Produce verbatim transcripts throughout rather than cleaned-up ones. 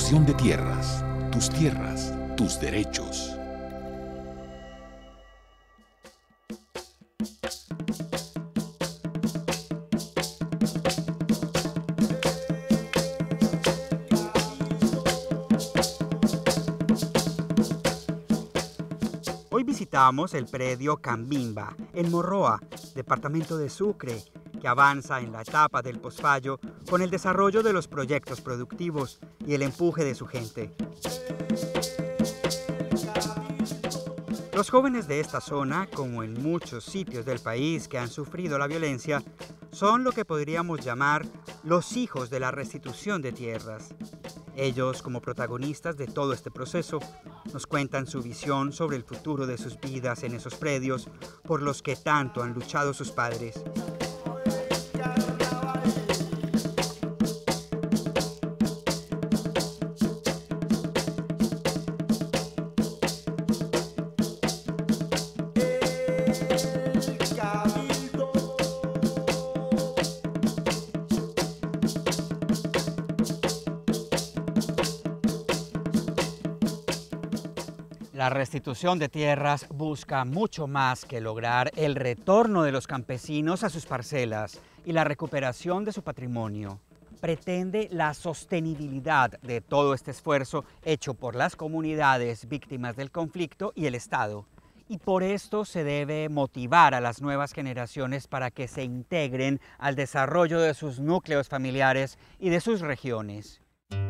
Restitución de tierras. Tus tierras, tus derechos. Hoy visitamos el predio Cambimba, en Morroa, departamento de Sucre, que avanza en la etapa del posfallo con el desarrollo de los proyectos productivos y el empuje de su gente. Los jóvenes de esta zona, como en muchos sitios del país que han sufrido la violencia, son lo que podríamos llamar los hijos de la restitución de tierras. Ellos, como protagonistas de todo este proceso, nos cuentan su visión sobre el futuro de sus vidas en esos predios por los que tanto han luchado sus padres. La restitución de tierras busca mucho más que lograr el retorno de los campesinos a sus parcelas y la recuperación de su patrimonio. Pretende la sostenibilidad de todo este esfuerzo hecho por las comunidades víctimas del conflicto y el Estado. Y por esto se debe motivar a las nuevas generaciones para que se integren al desarrollo de sus núcleos familiares y de sus regiones.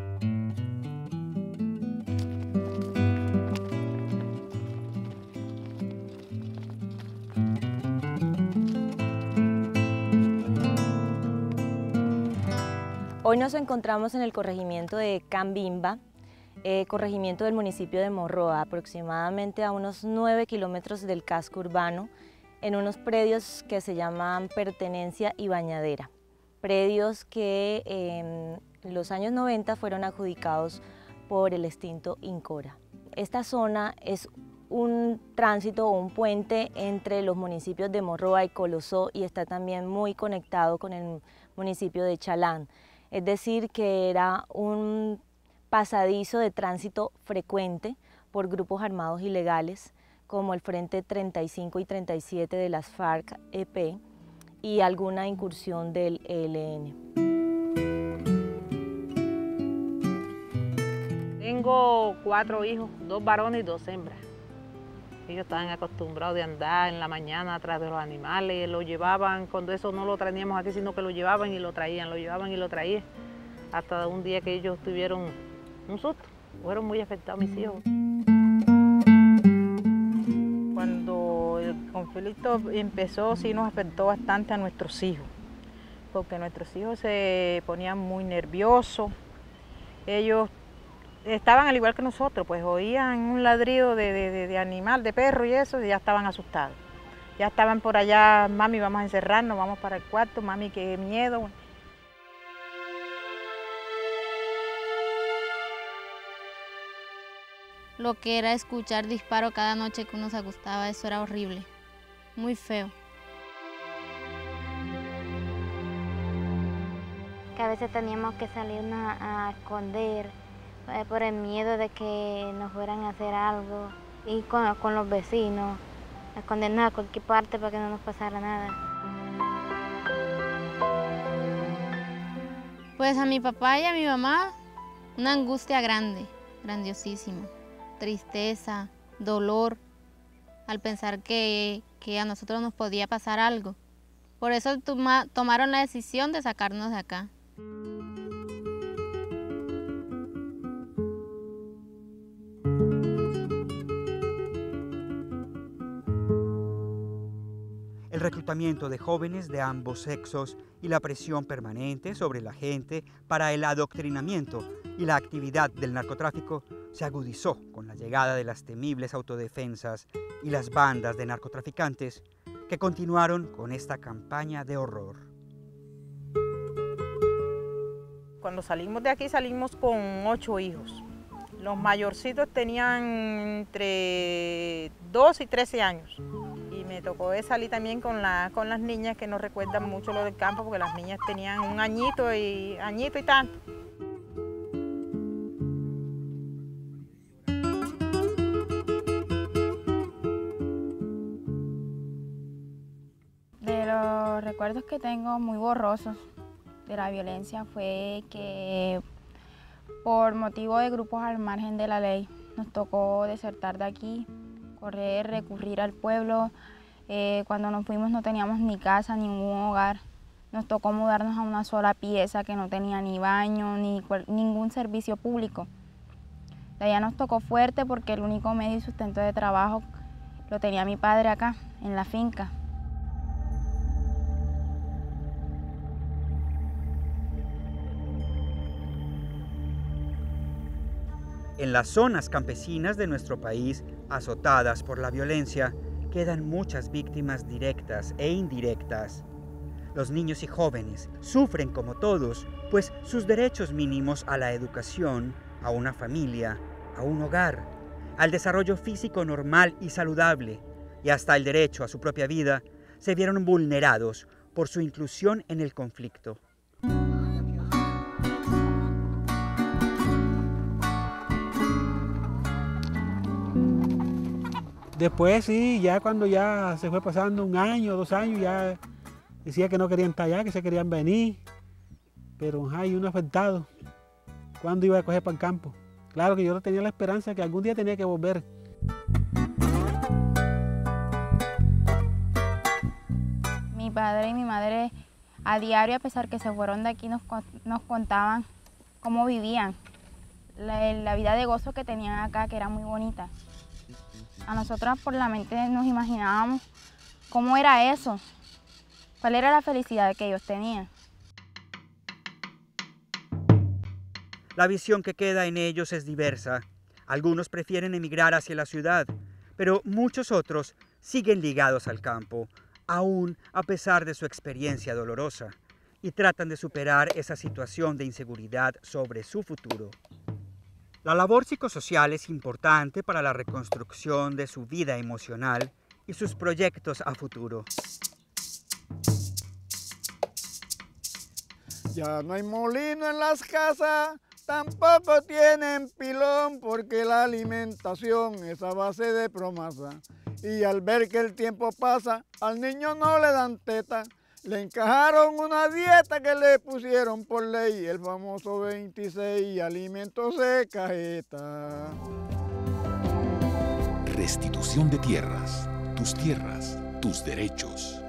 Hoy nos encontramos en el corregimiento de Cambimba, eh, corregimiento del municipio de Morroa, aproximadamente a unos nueve kilómetros del casco urbano, en unos predios que se llaman Pertenencia y Bañadera. Predios que en los años noventa fueron adjudicados por el extinto Incora. Esta zona es un tránsito o un puente entre los municipios de Morroa y Colosó y está también muy conectado con el municipio de Chalán. Es decir, que era un pasadizo de tránsito frecuente por grupos armados ilegales como el Frente treinta y cinco y treinta y siete de las FARC-E P y alguna incursión del E L N. Tengo cuatro hijos, dos varones y dos hembras. Ellos estaban acostumbrados de andar en la mañana atrás de los animales, lo llevaban, cuando eso no lo traíamos aquí, sino que lo llevaban y lo traían, lo llevaban y lo traían. Hasta un día que ellos tuvieron un susto, fueron muy afectados mis hijos. Cuando el conflicto empezó, sí nos afectó bastante a nuestros hijos, porque nuestros hijos se ponían muy nerviosos. Ellos estaban al igual que nosotros, pues oían un ladrido de, de, de animal, de perro y eso, y ya estaban asustados. Ya estaban por allá, mami, vamos a encerrarnos, vamos para el cuarto, mami, qué miedo. Lo que era escuchar disparo cada noche que uno se acostaba, eso era horrible, muy feo. Que a veces teníamos que salirnos a, a esconder eh, por el miedo de que nos fueran a hacer algo, y con, con los vecinos, a escondernos a cualquier parte para que no nos pasara nada. Pues a mi papá y a mi mamá una angustia grande, grandiosísima. Tristeza, dolor, al pensar que, que a nosotros nos podía pasar algo. Por eso toma, tomaron la decisión de sacarnos de acá. El reclutamiento de jóvenes de ambos sexos y la presión permanente sobre la gente para el adoctrinamiento y la actividad del narcotráfico se agudizó con la llegada de las temibles autodefensas y las bandas de narcotraficantes que continuaron con esta campaña de horror. Cuando salimos de aquí salimos con ocho hijos. Los mayorcitos tenían entre doce y trece años. Y me tocó salir también con, la, con las niñas, que nos recuerdan mucho lo del campo, porque las niñas tenían un añito y, añito y tanto. los recuerdos que tengo muy borrosos de la violencia fue que por motivo de grupos al margen de la ley nos tocó desertar de aquí, correr, recurrir al pueblo. Eh, cuando nos fuimos no teníamos ni casa, ningún hogar. Nos tocó mudarnos a una sola pieza que no tenía ni baño, ni ningún servicio público. De allá nos tocó fuerte porque el único medio y sustento de trabajo lo tenía mi padre acá, en la finca. En las zonas campesinas de nuestro país, azotadas por la violencia, quedan muchas víctimas directas e indirectas. Los niños y jóvenes sufren como todos, pues sus derechos mínimos a la educación, a una familia, a un hogar, al desarrollo físico normal y saludable, y hasta el derecho a su propia vida, se vieron vulnerados por su inclusión en el conflicto. Después sí, ya cuando ya se fue pasando un año, dos años, ya decía que no querían estar allá, que se querían venir. Pero hay uno afectado. ¿Cuándo iba a coger para el campo? Claro que yo tenía la esperanza que algún día tenía que volver. Mi padre y mi madre a diario, a pesar que se fueron de aquí, nos, nos contaban cómo vivían. La, la vida de gozo que tenían acá, que era muy bonita. A nosotras por la mente nos imaginábamos cómo era eso, cuál era la felicidad que ellos tenían. La visión que queda en ellos es diversa. Algunos prefieren emigrar hacia la ciudad, pero muchos otros siguen ligados al campo, aún a pesar de su experiencia dolorosa, y tratan de superar esa situación de inseguridad sobre su futuro. La labor psicosocial es importante para la reconstrucción de su vida emocional y sus proyectos a futuro. Ya no hay molino en las casas, tampoco tienen pilón porque la alimentación es a base de promesa. Y al ver que el tiempo pasa, al niño no le dan teta. Le encajaron una dieta que le pusieron por ley, el famoso veintiséis, alimentos de cajeta. Restitución de tierras, tus tierras, tus derechos.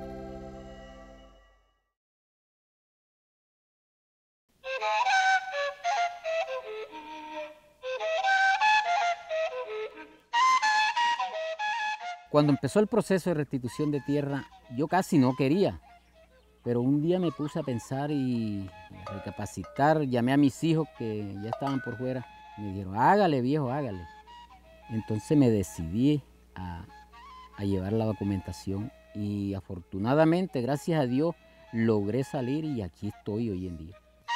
Cuando empezó el proceso de restitución de tierra, yo casi no quería, pero un día me puse a pensar y a recapacitar, llamé a mis hijos que ya estaban por fuera, me dijeron, hágale viejo, hágale. Entonces me decidí a, a llevar la documentación y afortunadamente, gracias a Dios, logré salir y aquí estoy hoy en día.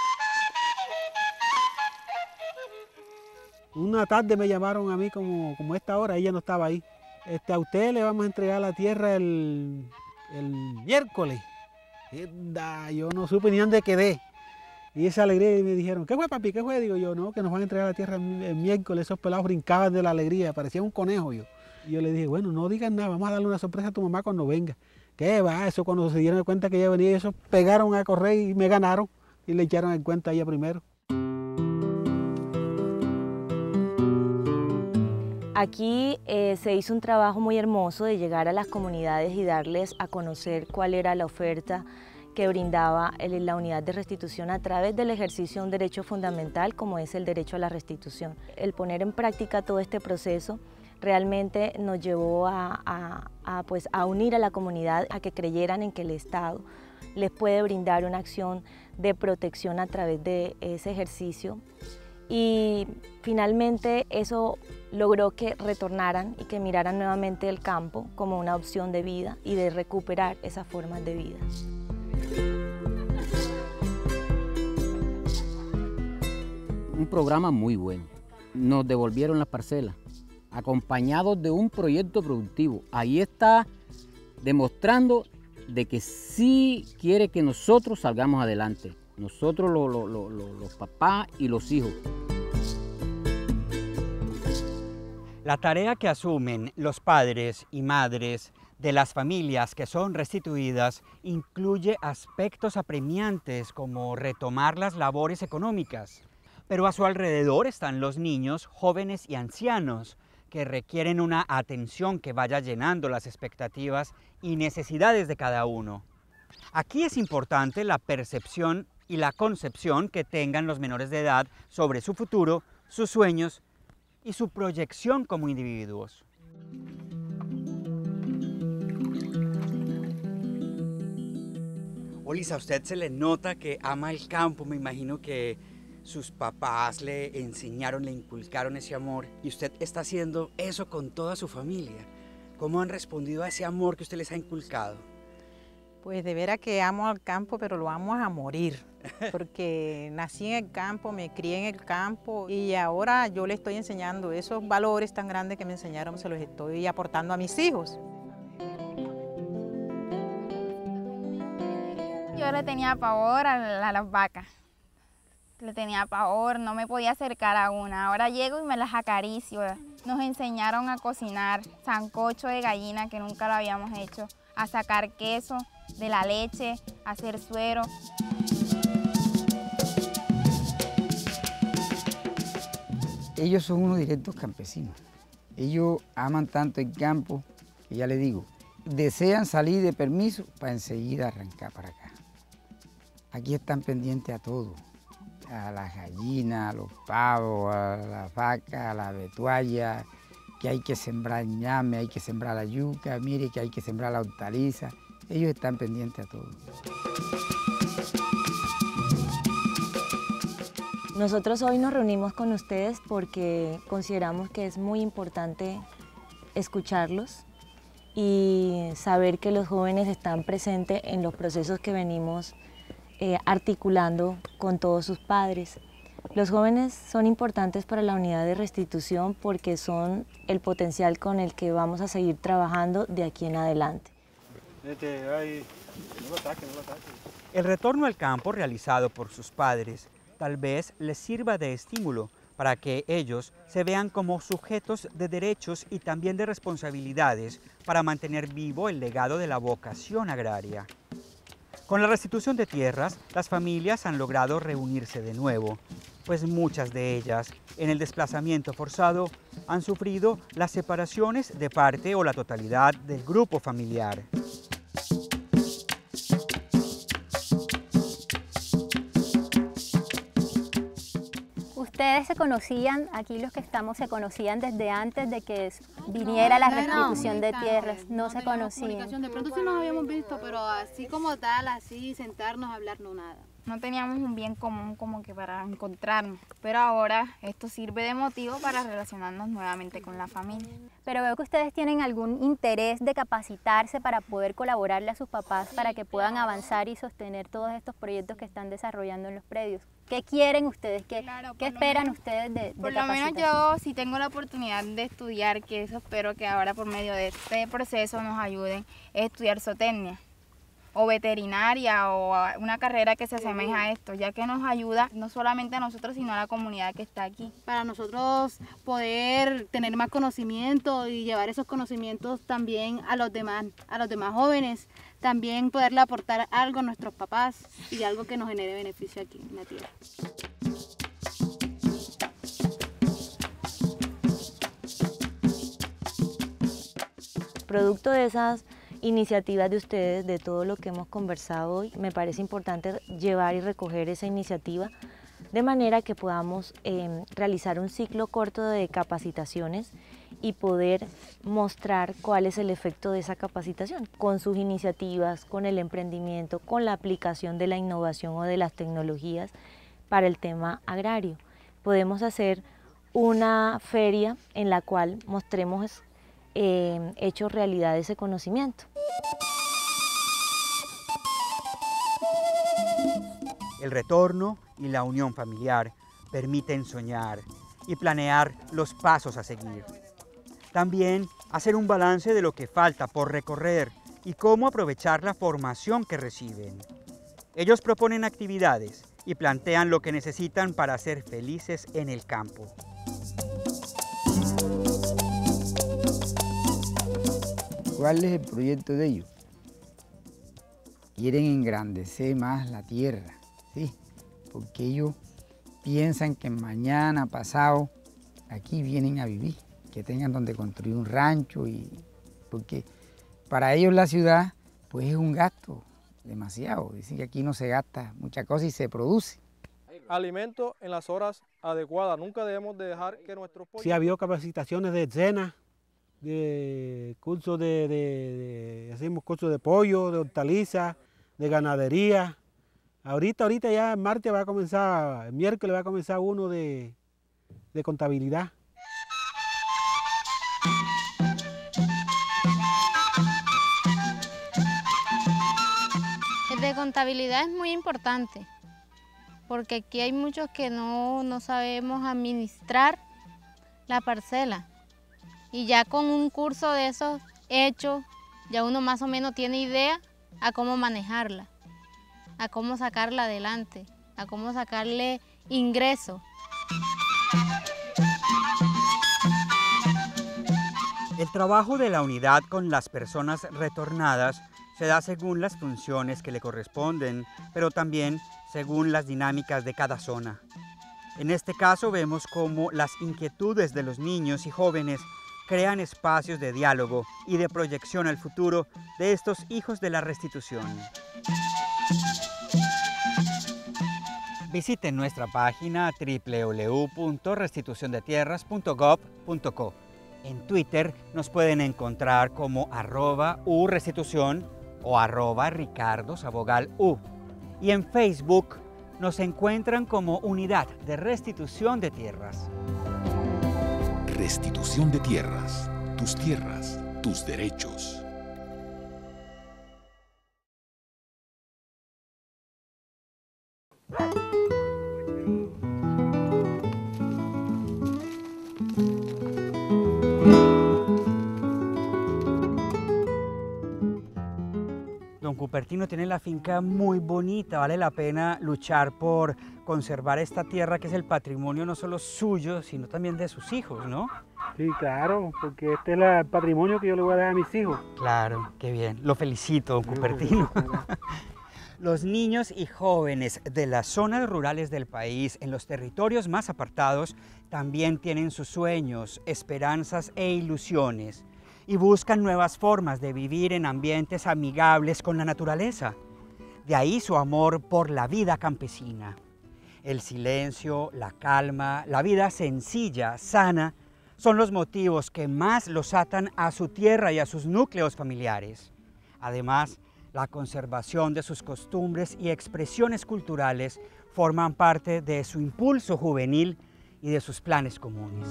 Una tarde me llamaron a mí como, como esta hora, ella no estaba ahí. Este, a usted le vamos a entregar la tierra el, el miércoles. Yo no supe ni dónde quedé. Y esa alegría, y me dijeron, ¿qué fue papi? ¿Qué fue? Digo yo, no, que nos van a entregar la tierra el, el miércoles. Esos pelados brincaban de la alegría, parecía un conejo yo. Y yo le dije, bueno, no digan nada, vamos a darle una sorpresa a tu mamá cuando venga. ¿Qué va? Eso cuando se dieron cuenta que ella venía, ellos pegaron a correr y me ganaron. Y le echaron el cuento a ella primero. Aquí eh, se hizo un trabajo muy hermoso de llegar a las comunidades y darles a conocer cuál era la oferta que brindaba el, la unidad de restitución a través del ejercicio de un derecho fundamental como es el derecho a la restitución. El poner en práctica todo este proceso realmente nos llevó a, a, a, pues, a unir a la comunidad, a que creyeran en que el Estado les puede brindar una acción de protección a través de ese ejercicio. Y finalmente eso logró que retornaran y que miraran nuevamente el campo como una opción de vida y de recuperar esas formas de vida. Un programa muy bueno. Nos devolvieron las parcelas, acompañados de un proyecto productivo. Ahí está demostrando de que sí quiere que nosotros salgamos adelante. Nosotros lo, lo, lo, lo, los papás y los hijos. La tarea que asumen los padres y madres de las familias que son restituidas incluye aspectos apremiantes como retomar las labores económicas, pero a su alrededor están los niños, jóvenes y ancianos que requieren una atención que vaya llenando las expectativas y necesidades de cada uno. Aquí es importante la percepción y la concepción que tengan los menores de edad sobre su futuro, sus sueños y su proyección como individuos. Olisa, a usted se le nota que ama el campo. Me imagino que sus papás le enseñaron, le inculcaron ese amor y usted está haciendo eso con toda su familia. ¿Cómo han respondido a ese amor que usted les ha inculcado? Pues de veras que amo al campo, pero lo amo a morir, porque nací en el campo, me crié en el campo y ahora yo le estoy enseñando esos valores tan grandes que me enseñaron, se los estoy aportando a mis hijos. Yo le tenía pavor a, a las vacas, le tenía pavor, no me podía acercar a una. Ahora llego y me las acaricio. Nos enseñaron a cocinar sancocho de gallina, que nunca lo habíamos hecho, a sacar queso de la leche, a hacer suero. Ellos son unos directos campesinos. Ellos aman tanto el campo que ya les digo, desean salir de permiso para enseguida arrancar para acá. Aquí están pendientes a todo, a las gallinas, a los pavos, a las vacas, a la vetualla, que hay que sembrar ñame, hay que sembrar la yuca, mire que hay que sembrar la hortaliza. Ellos están pendientes a todo. Nosotros hoy nos reunimos con ustedes porque consideramos que es muy importante escucharlos y saber que los jóvenes están presentes en los procesos que venimos eh, articulando con todos sus padres. Los jóvenes son importantes para la unidad de restitución porque son el potencial con el que vamos a seguir trabajando de aquí en adelante. El retorno al campo realizado por sus padres tal vez les sirva de estímulo para que ellos se vean como sujetos de derechos y también de responsabilidades para mantener vivo el legado de la vocación agraria. Con la restitución de tierras, las familias han logrado reunirse de nuevo, pues muchas de ellas, en el desplazamiento forzado, han sufrido las separaciones de parte o la totalidad del grupo familiar. Ustedes se conocían, aquí los que estamos se conocían desde antes de que viniera la restitución de tierras, no se conocían. De pronto sí nos habíamos visto, pero así como tal, así sentarnos a hablar, no nada. No teníamos un bien común como que para encontrarnos, pero ahora esto sirve de motivo para relacionarnos nuevamente con la familia. Pero veo que ustedes tienen algún interés de capacitarse para poder colaborarle a sus papás para que puedan avanzar y sostener todos estos proyectos que están desarrollando en los predios. ¿Qué quieren ustedes? ¿Qué, claro, ¿qué esperan menos, ustedes de, de Por lo menos yo, si tengo la oportunidad de estudiar, que eso espero que ahora por medio de este proceso nos ayuden, es estudiar zootecnia o veterinaria o una carrera que se asemeja a esto, ya que nos ayuda no solamente a nosotros, sino a la comunidad que está aquí. Para nosotros poder tener más conocimiento y llevar esos conocimientos también a los demás, a los demás jóvenes, también poderle aportar algo a nuestros papás y algo que nos genere beneficio aquí en la tierra. Producto de esas iniciativas de ustedes, de todo lo que hemos conversado hoy, me parece importante llevar y recoger esa iniciativa de manera que podamos eh, realizar un ciclo corto de capacitaciones y poder mostrar cuál es el efecto de esa capacitación, con sus iniciativas, con el emprendimiento, con la aplicación de la innovación o de las tecnologías para el tema agrario. Podemos hacer una feria en la cual mostremos eh, hecho realidad ese conocimiento. El retorno y la unión familiar permiten soñar y planear los pasos a seguir. También hacer un balance de lo que falta por recorrer y cómo aprovechar la formación que reciben. Ellos proponen actividades y plantean lo que necesitan para ser felices en el campo. ¿Cuál es el proyecto de ellos? Quieren engrandecer más la tierra, ¿sí? Porque ellos piensan que mañana, pasado, aquí vienen a vivir, que tengan donde construir un rancho, y porque para ellos la ciudad pues es un gasto demasiado. Dicen que aquí no se gasta mucha cosa y se produce. Alimento en las horas adecuadas, nunca debemos de dejar que nuestros pollos... Sí, ha habido capacitaciones de cena, de cursos de, de, de, hacemos cursos de pollo, de hortalizas, de ganadería. Ahorita, ahorita ya el martes va a comenzar, el miércoles va a comenzar uno de, de contabilidad. El de contabilidad es muy importante, porque aquí hay muchos que no, no sabemos administrar la parcela. Y ya con un curso de esos hechos, ya uno más o menos tiene idea a cómo manejarla, a cómo sacarla adelante, a cómo sacarle ingreso. El trabajo de la unidad con las personas retornadas se da según las funciones que le corresponden, pero también según las dinámicas de cada zona. En este caso vemos cómo las inquietudes de los niños y jóvenes crean espacios de diálogo y de proyección al futuro de estos hijos de la restitución. Visiten nuestra página doble u doble u doble u punto restitución de tierras punto gov punto co. En Twitter nos pueden encontrar como arroba urestitución o arroba Ricardo Sabogal U. Y en Facebook nos encuentran como Unidad de Restitución de Tierras. Restitución de tierras, tus tierras, tus derechos. Don Cupertino tiene la finca muy bonita, vale la pena luchar por conservar esta tierra que es el patrimonio no solo suyo, sino también de sus hijos, ¿no? Sí, claro, porque este es el patrimonio que yo le voy a dar a mis hijos. Claro, qué bien, lo felicito, don Cupertino. Los niños y jóvenes de las zonas rurales del país, en los territorios más apartados, también tienen sus sueños, esperanzas e ilusiones, y buscan nuevas formas de vivir en ambientes amigables con la naturaleza. De ahí su amor por la vida campesina. El silencio, la calma, la vida sencilla, sana, son los motivos que más los atan a su tierra y a sus núcleos familiares. Además, la conservación de sus costumbres y expresiones culturales forman parte de su impulso juvenil y de sus planes comunes.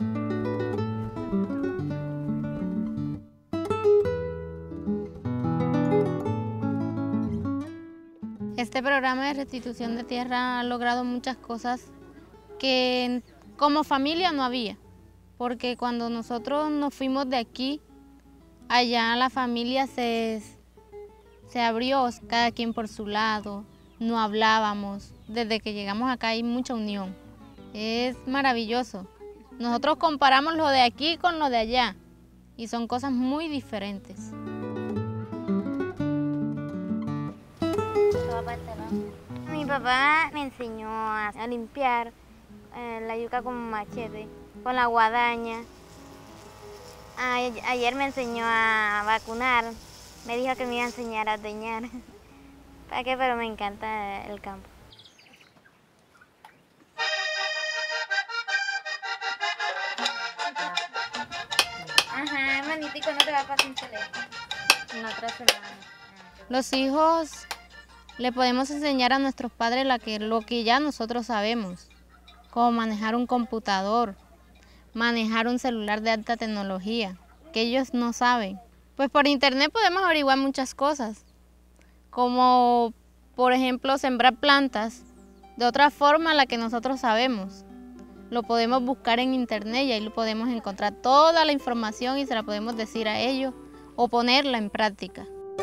Este programa de restitución de tierra ha logrado muchas cosas que como familia no había, porque cuando nosotros nos fuimos de aquí, allá la familia se, se abrió, cada quien por su lado, no hablábamos. Desde que llegamos acá hay mucha unión, es maravilloso. Nosotros comparamos lo de aquí con lo de allá y son cosas muy diferentes. Mi papá me enseñó a, a limpiar eh, la yuca con machete, con la guadaña. A, ayer me enseñó a vacunar, me dijo que me iba a enseñar a teñar. ¿Para qué? Pero me encanta el campo. Ajá, hermanitico, no te va a pasar un teléfono. En otra semana. Los hijos le podemos enseñar a nuestros padres la que, lo que ya nosotros sabemos, como manejar un computador, manejar un celular de alta tecnología, que ellos no saben. Pues por internet podemos averiguar muchas cosas, como por ejemplo sembrar plantas de otra forma a la que nosotros sabemos. Lo podemos buscar en internet y ahí lo podemos encontrar toda la información y se la podemos decir a ellos o ponerla en práctica.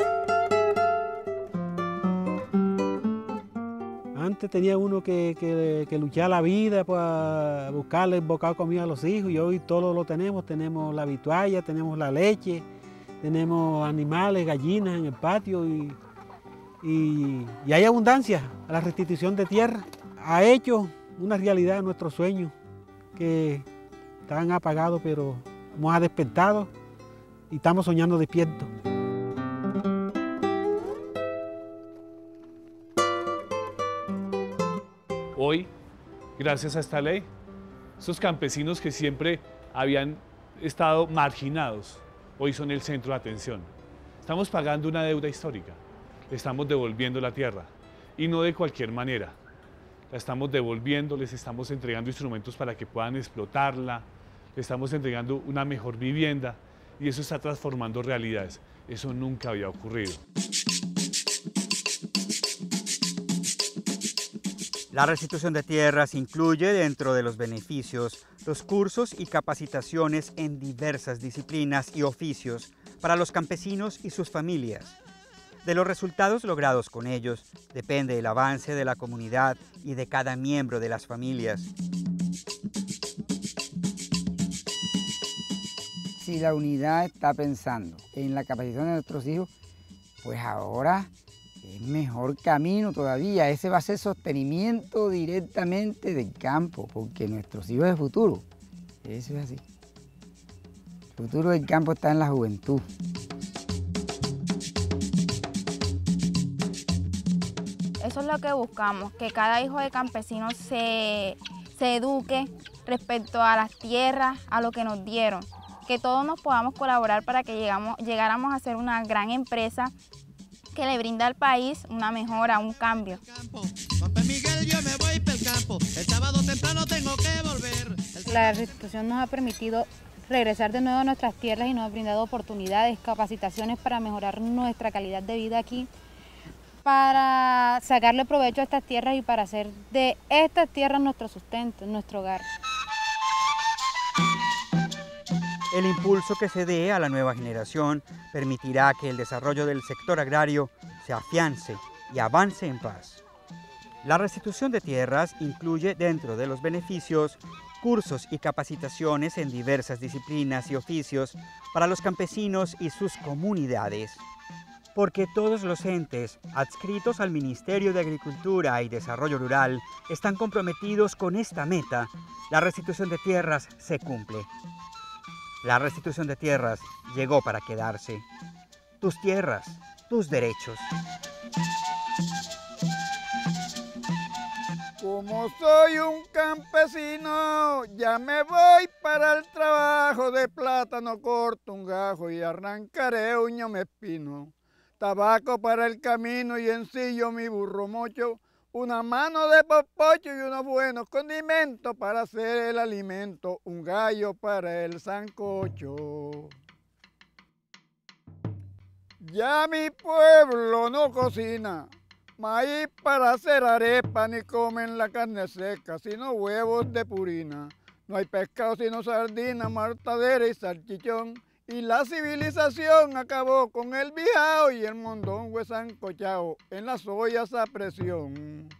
Antes tenía uno que, que, que luchar la vida para buscarle el bocado de comida a los hijos y hoy todo lo tenemos. Tenemos la vitualla, tenemos la leche, tenemos animales, gallinas en el patio y, y, y hay abundancia. La restitución de tierra ha hecho una realidad nuestros sueños que estaban apagados, pero hemos despertado y estamos soñando despiertos. Hoy, gracias a esta ley, esos campesinos que siempre habían estado marginados, hoy son el centro de atención. Estamos pagando una deuda histórica, le estamos devolviendo la tierra, y no de cualquier manera. La estamos devolviendo, les estamos entregando instrumentos para que puedan explotarla, les estamos entregando una mejor vivienda, y eso está transformando realidades. Eso nunca había ocurrido. La restitución de tierras incluye dentro de los beneficios los cursos y capacitaciones en diversas disciplinas y oficios para los campesinos y sus familias. De los resultados logrados con ellos depende el avance de la comunidad y de cada miembro de las familias. Si la unidad está pensando en la capacitación de nuestros hijos, pues ahora es mejor camino todavía. Ese va a ser sostenimiento directamente del campo, porque nuestros hijos es futuro. Eso es así. El futuro del campo está en la juventud. Eso es lo que buscamos, que cada hijo de campesino se, se eduque respecto a las tierras, a lo que nos dieron. Que todos nos podamos colaborar para que llegamos, llegáramos a ser una gran empresa que le brinda al país una mejora, un cambio. La restitución nos ha permitido regresar de nuevo a nuestras tierras y nos ha brindado oportunidades, capacitaciones para mejorar nuestra calidad de vida aquí, para sacarle provecho a estas tierras y para hacer de estas tierras nuestro sustento, nuestro hogar. El impulso que se dé a la nueva generación permitirá que el desarrollo del sector agrario se afiance y avance en paz. La restitución de tierras incluye dentro de los beneficios cursos y capacitaciones en diversas disciplinas y oficios para los campesinos y sus comunidades. Porque todos los entes adscritos al Ministerio de Agricultura y Desarrollo Rural están comprometidos con esta meta, la restitución de tierras se cumple. La restitución de tierras llegó para quedarse. Tus tierras, tus derechos. Como soy un campesino, ya me voy para el trabajo. De plátano corto un gajo y arrancaré un ñame espino. Tabaco para el camino y encillo mi burro mocho. Una mano de popocho y unos buenos condimentos para hacer el alimento. Un gallo para el sancocho. Ya mi pueblo no cocina maíz para hacer arepa, ni comen la carne seca, sino huevos de purina. No hay pescado sino sardina, martadera y salchichón. Y la civilización acabó con el bijao y el mondongo es sancochao en las ollas a presión.